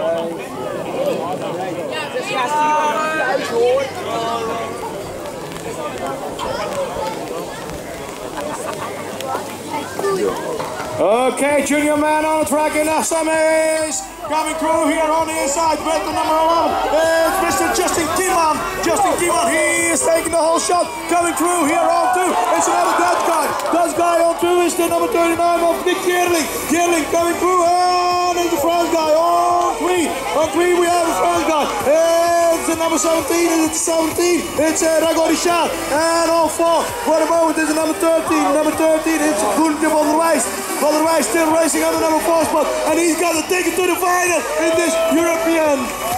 Okay, junior man on the track in SMAs. Coming through here on the inside with the number 11. It's Mr. Justin Kieman. Justin Kieman, he is taking the whole shot. Coming through here on 2. It's another Dutch guy. Dutch guy on 2 is the number 39 of Nick Geerling. Geerling coming through and it's the French guy on 3. On 3 we have the French guy. It's the number 17. It's 17. It's Ragorichan. And on 4 for the moment is the number 13. Number 13 it's Gunther van der Wijs. Van der Wijs still racing on the number 4 spot. And he's got to take it to the final in this European